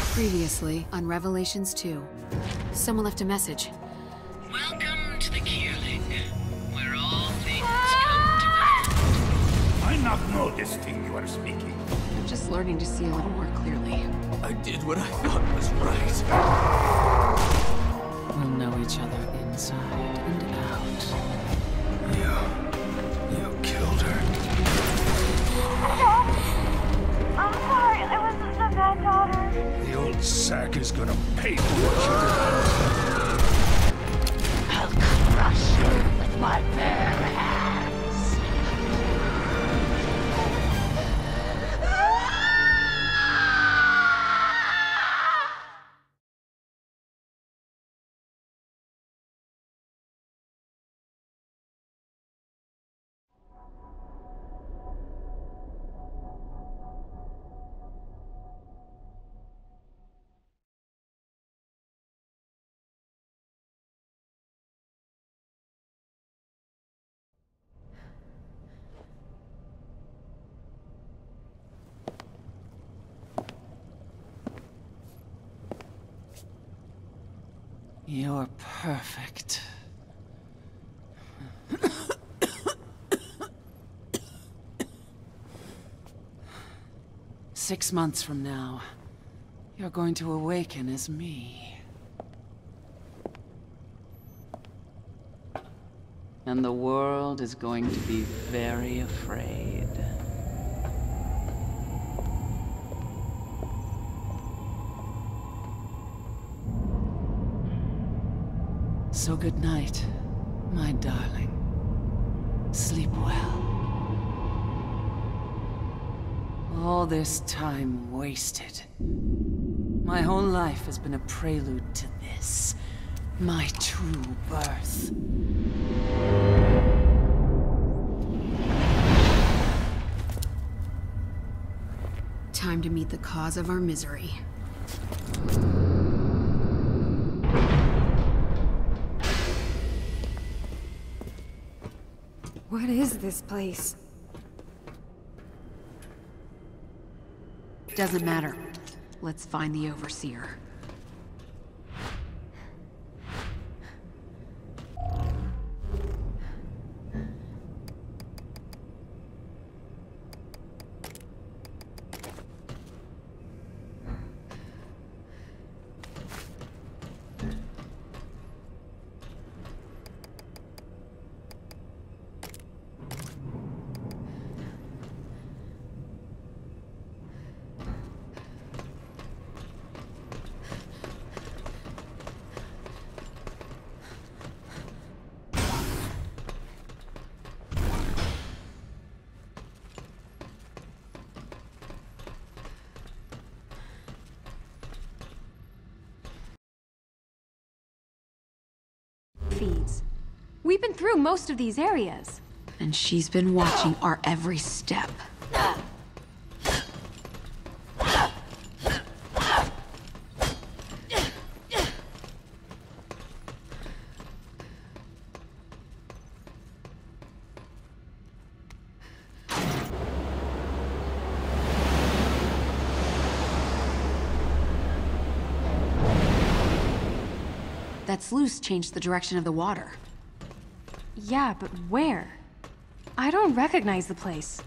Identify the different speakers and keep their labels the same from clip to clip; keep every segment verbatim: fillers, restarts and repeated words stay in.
Speaker 1: Previously on Revelations two, someone left a message.
Speaker 2: Welcome to the Kierling, where all things come to an end.
Speaker 3: I not know this thing you are speaking.
Speaker 1: I'm just learning to see a little more clearly.
Speaker 4: I did what I thought was right.
Speaker 1: We'll know each other inside and out.
Speaker 4: You... you killed her.
Speaker 5: I'm sorry, I was just a bad daughter.
Speaker 3: The old sack is gonna pay for what you did.
Speaker 5: I'll crush you with my bare hands.
Speaker 1: You're perfect. Six months from now, you're going to awaken as me. And the world is going to be very afraid. So good night, my darling. Sleep well. All this time wasted. My whole life has been a prelude to this. My true birth. Time to meet the cause of our misery.
Speaker 6: What is this place?
Speaker 1: Doesn't matter. Let's find the Overseer.
Speaker 6: Feeds. We've been through most of these areas.
Speaker 1: And she's been watching our every step. That sluice changed the direction of the water.
Speaker 6: Yeah, but where? I don't recognize the place.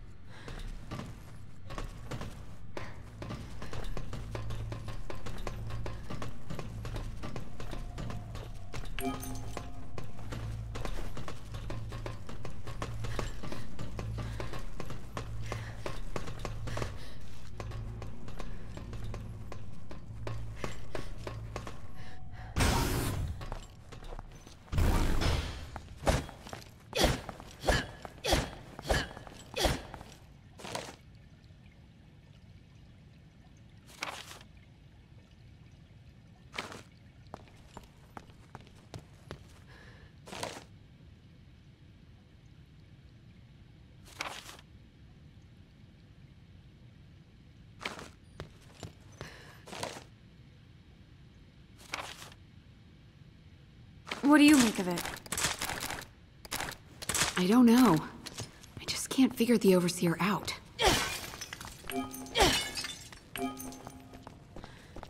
Speaker 6: What do you make of it?
Speaker 1: I don't know. I just can't figure the Overseer out.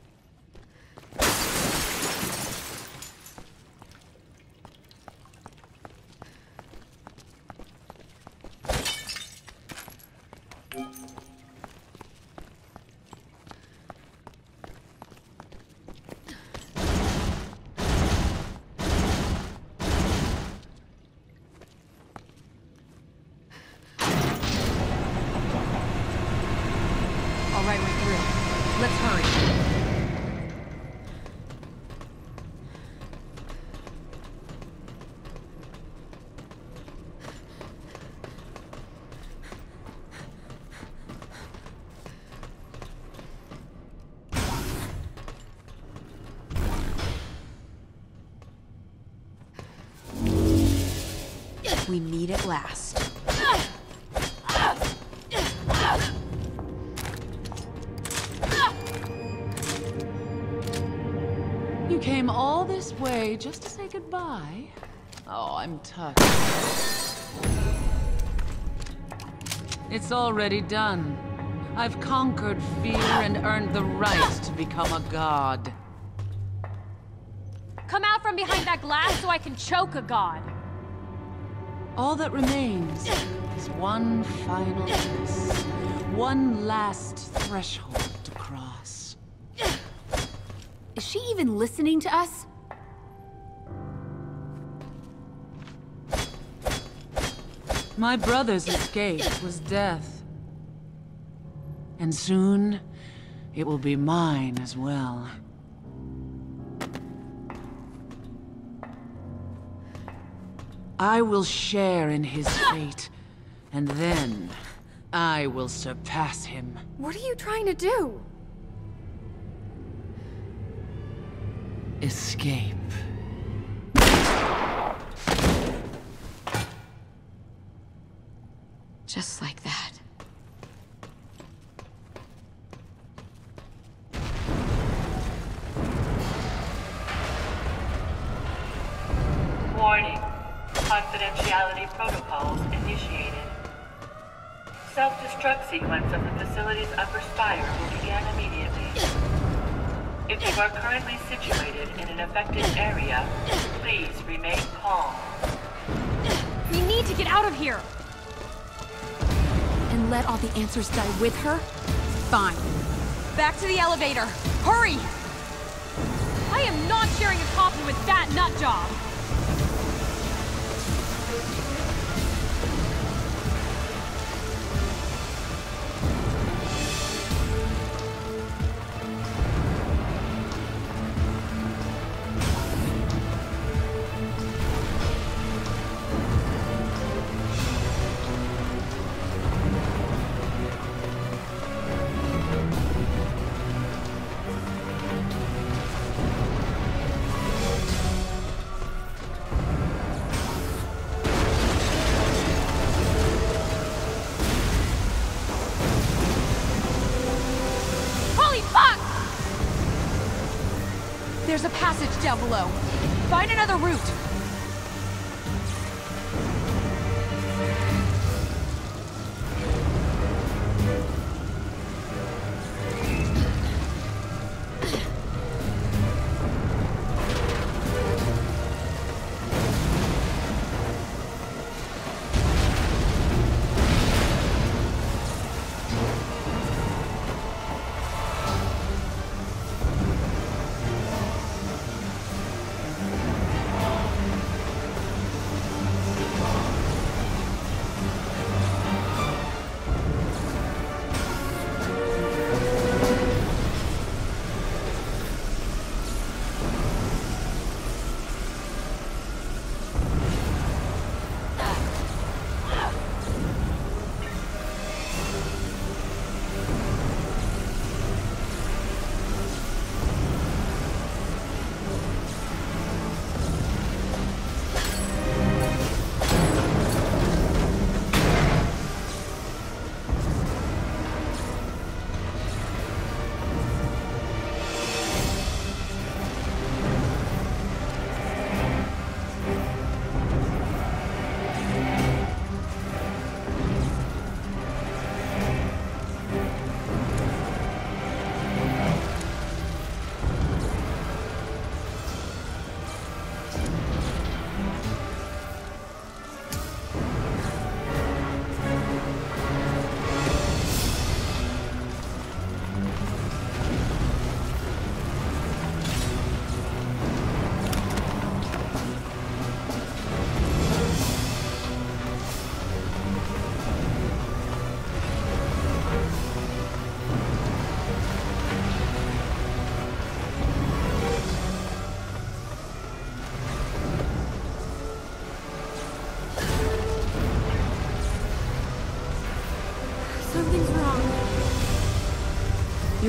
Speaker 6: Let's hurry. We meet at last.
Speaker 1: You came all this way just to say goodbye? Oh, I'm touched. It's already done. I've conquered fear and earned the right to become a god.
Speaker 6: Come out from behind that glass so I can choke a god.
Speaker 1: All that remains is one final kiss. One last threshold to cross.
Speaker 6: Is she even listening to us?
Speaker 1: My brother's escape was death. And soon, it will be mine as well. I will share in his fate, and then I will surpass him.
Speaker 6: What are you trying to do?
Speaker 1: Escape.
Speaker 6: Just like that.
Speaker 7: Warning. Confidentiality protocols initiated. Self-destruct sequence of the facility's upper spire will begin immediately. If you are currently situated in an affected area, please remain calm.
Speaker 6: We need to get out of here! And let all the answers die with her? Fine. Back to the elevator! Hurry! I am not sharing a coffin with that nutjob! There's a passage down below. Find another route.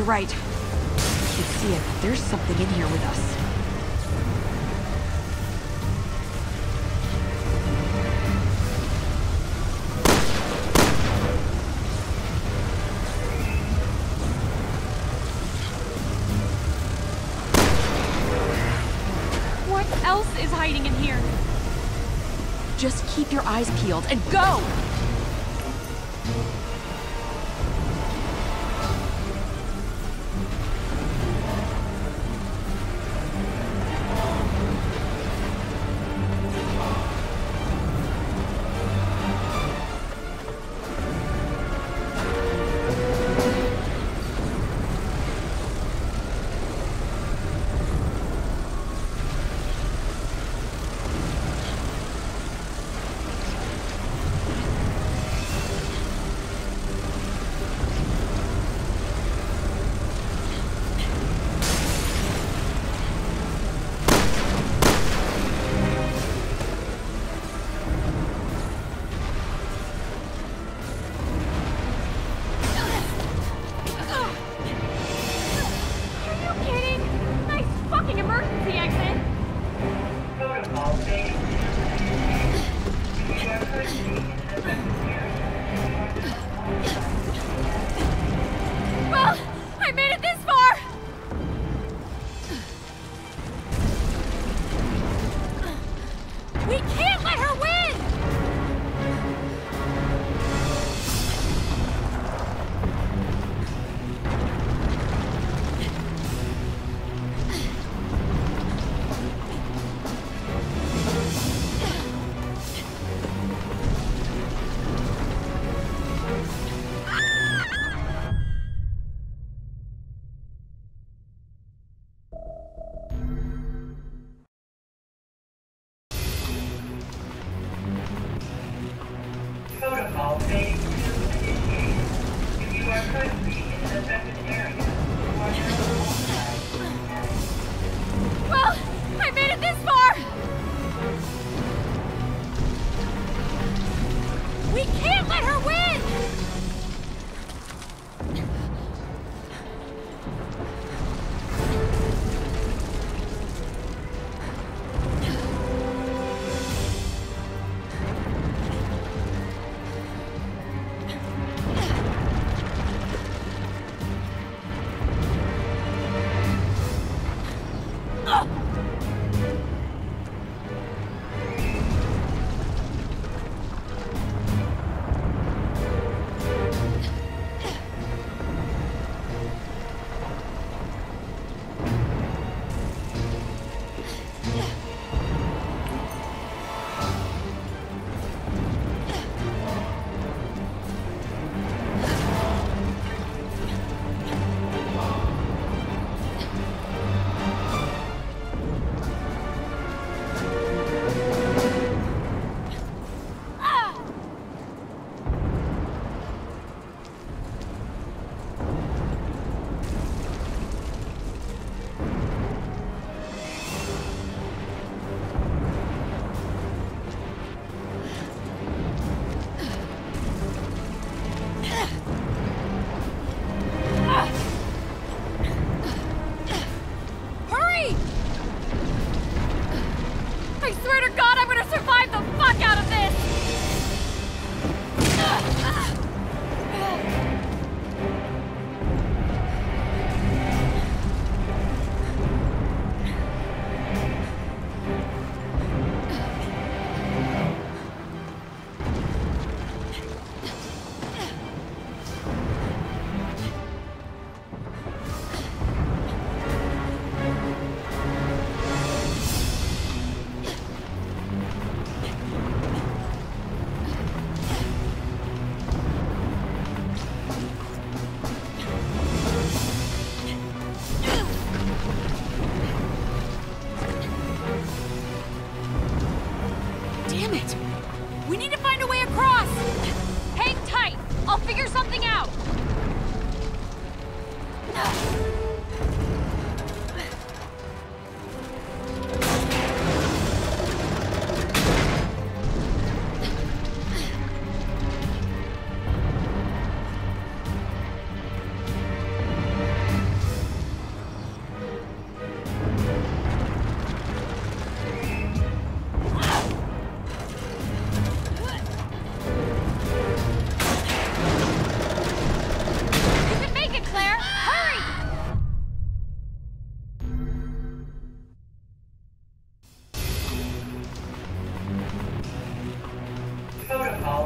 Speaker 6: right. I can see it. There's something in here with us. What else is hiding in here? Just keep your eyes peeled and go!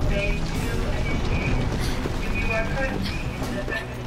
Speaker 7: Phase two initiated. If you are currently in an affected